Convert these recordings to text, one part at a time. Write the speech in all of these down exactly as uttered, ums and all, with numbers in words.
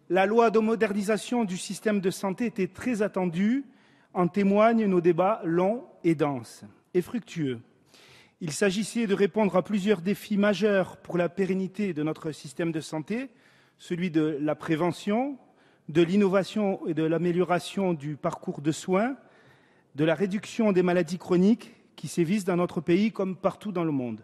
La loi de modernisation du système de santé était très attendue, en témoignent nos débats longs et denses et fructueux. Il s'agissait de répondre à plusieurs défis majeurs pour la pérennité de notre système de santé, celui de la prévention, de l'innovation et de l'amélioration du parcours de soins, de la réduction des maladies chroniques qui sévissent dans notre pays comme partout dans le monde.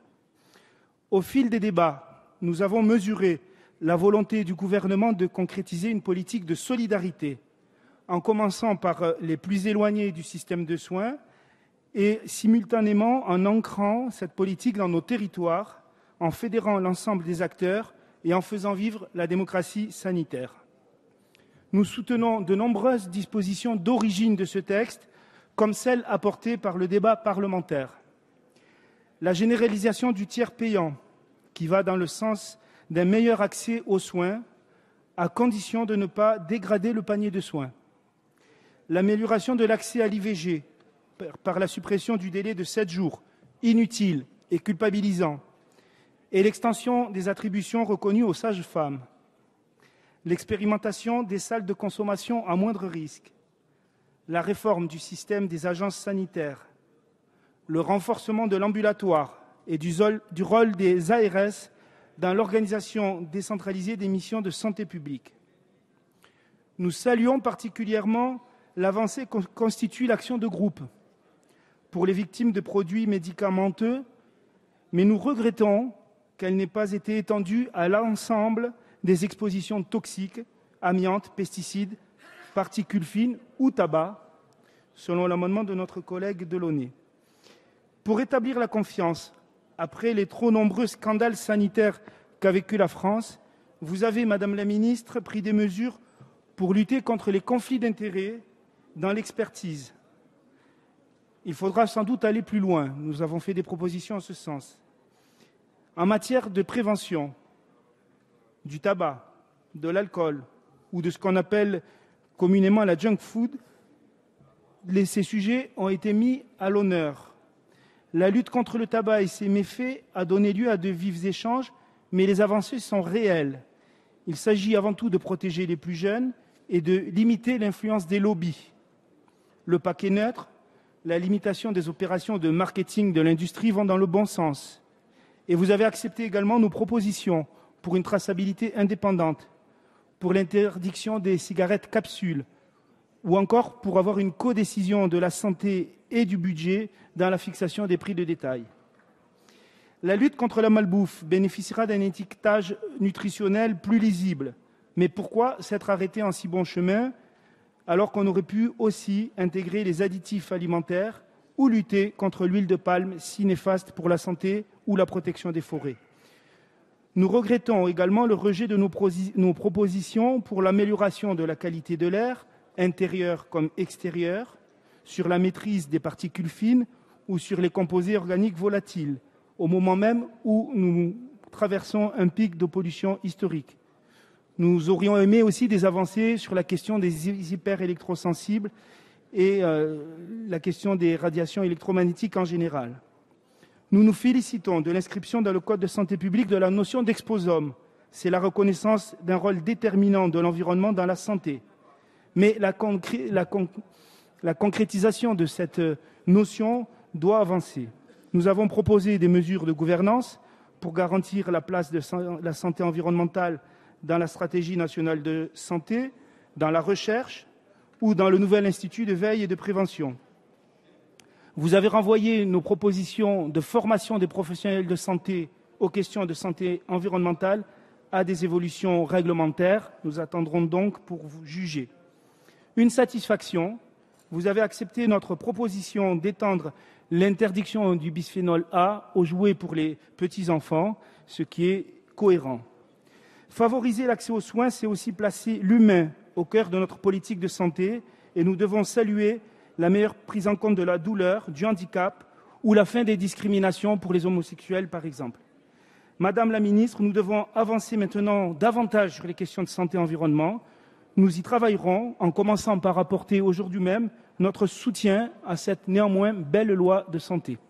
Au fil des débats, nous avons mesuré la volonté du gouvernement de concrétiser une politique de solidarité, en commençant par les plus éloignés du système de soins et simultanément en ancrant cette politique dans nos territoires, en fédérant l'ensemble des acteurs et en faisant vivre la démocratie sanitaire. Nous soutenons de nombreuses dispositions d'origine de ce texte, comme celles apportées par le débat parlementaire. La généralisation du tiers payant, qui va dans le sens d'un meilleur accès aux soins, à condition de ne pas dégrader le panier de soins. L'amélioration de l'accès à l'I V G, par la suppression du délai de sept jours, inutile et culpabilisant, et l'extension des attributions reconnues aux sages-femmes. L'expérimentation des salles de consommation à moindre risque, la réforme du système des agences sanitaires, le renforcement de l'ambulatoire et du, du rôle des A R S dans l'organisation décentralisée des missions de santé publique. Nous saluons particulièrement l'avancée que constitue l'action de groupe pour les victimes de produits médicamenteux, mais nous regrettons qu'elle n'ait pas été étendue à l'ensemble des expositions toxiques, amiante, pesticides, particules fines ou tabac, selon l'amendement de notre collègue Delaunay. Pour rétablir la confiance, après les trop nombreux scandales sanitaires qu'a vécu la France, vous avez, Madame la Ministre, pris des mesures pour lutter contre les conflits d'intérêts dans l'expertise. Il faudra sans doute aller plus loin. Nous avons fait des propositions en ce sens. En matière de prévention, du tabac, de l'alcool ou de ce qu'on appelle communément la junk food, les, ces sujets ont été mis à l'honneur. La lutte contre le tabac et ses méfaits a donné lieu à de vifs échanges, mais les avancées sont réelles. Il s'agit avant tout de protéger les plus jeunes et de limiter l'influence des lobbies. Le paquet neutre, la limitation des opérations de marketing de l'industrie vont dans le bon sens. Et vous avez accepté également nos propositions pour une traçabilité indépendante, pour l'interdiction des cigarettes capsules, ou encore pour avoir une codécision de la santé et du budget dans la fixation des prix de détail. La lutte contre la malbouffe bénéficiera d'un étiquetage nutritionnel plus lisible. Mais pourquoi s'être arrêté en si bon chemin alors qu'on aurait pu aussi intégrer les additifs alimentaires ou lutter contre l'huile de palme si néfaste pour la santé ou la protection des forêts? Nous regrettons également le rejet de nos, nos propositions pour l'amélioration de la qualité de l'air, intérieur comme extérieur, sur la maîtrise des particules fines ou sur les composés organiques volatiles, au moment même où nous traversons un pic de pollution historique. Nous aurions aimé aussi des avancées sur la question des hyper-électrosensibles et euh, la question des radiations électromagnétiques en général. Nous nous félicitons de l'inscription dans le Code de santé publique de la notion d'exposome. C'est la reconnaissance d'un rôle déterminant de l'environnement dans la santé. Mais la, concré- la, con- la concrétisation de cette notion doit avancer. Nous avons proposé des mesures de gouvernance pour garantir la place de la santé environnementale dans la stratégie nationale de santé, dans la recherche ou dans le nouvel institut de veille et de prévention. Vous avez renvoyé nos propositions de formation des professionnels de santé aux questions de santé environnementale à des évolutions réglementaires. Nous attendrons donc pour vous juger. Une satisfaction, vous avez accepté notre proposition d'étendre l'interdiction du bisphénol A aux jouets pour les petits-enfants, ce qui est cohérent. Favoriser l'accès aux soins, c'est aussi placer l'humain au cœur de notre politique de santé et nous devons saluer la meilleure prise en compte de la douleur, du handicap ou la fin des discriminations pour les homosexuels, par exemple. Madame la ministre, nous devons avancer maintenant davantage sur les questions de santé et environnement. Nous y travaillerons en commençant par apporter aujourd'hui même notre soutien à cette néanmoins belle loi de santé.